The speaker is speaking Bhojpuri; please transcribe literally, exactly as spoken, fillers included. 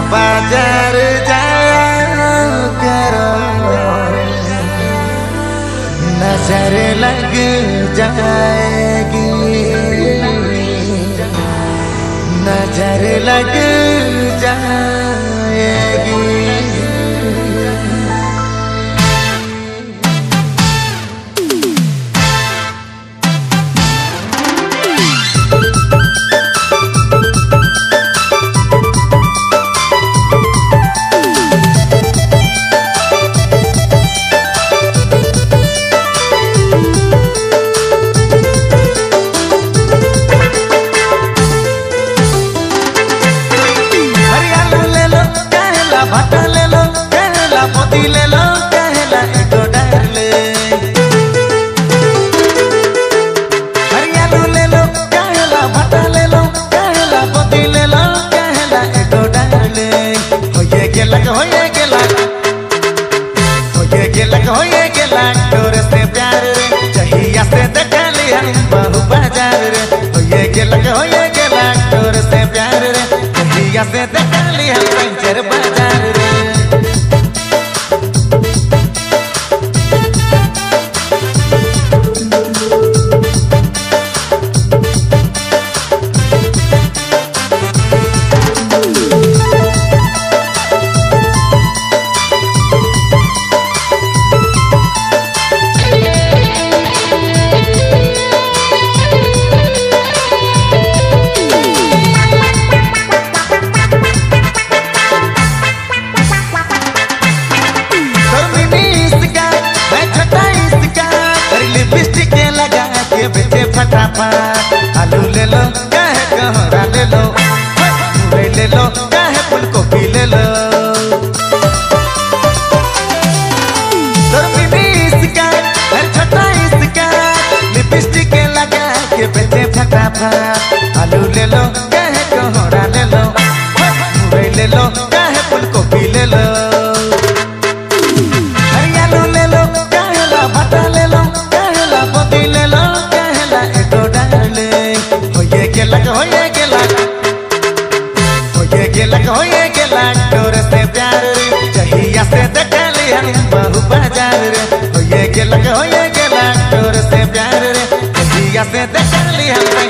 बाजार जाया करो, नजर लग जाएगी, नजर लग जाएगी। भाटा ले लो कहला मोती ले लो कहला एगो डार ले, हरियालू ले लो कहला भाटा ले लो कहला मोती ले लो कहला एगो डार ले। होये गेलक होये गेलक होये गेलक होये गेलक तोर से प्यार रे, जहिया से देखा लिया बहु बाजार रे। होये गेलक होये गेलक तोर से प्यार रे, जहिया से देखा लिया पंचर बाजार रे। बेचे फटाफट आलू ले लो कहे कहरा ले लो, मुरई ले लो कहे फूल गोभी ले लो। छोटा इसका लिपस्टिक लगा के बेचे फटाफट आलू ले लो कहे कहरा ले लो, मुरई ले लो कहे फूल गोभी ले लो। हरियालू ले लो कहला भाटा ले लो कहला मोती ले लो गेलक होये गेलक होये गेलक होये गेलक तोर से प्यार रे, जहिया से देखा लिया बहु बाजार रे। होये गेलक होये गेलक तोर से प्यार रे, जहिया से देखा लिया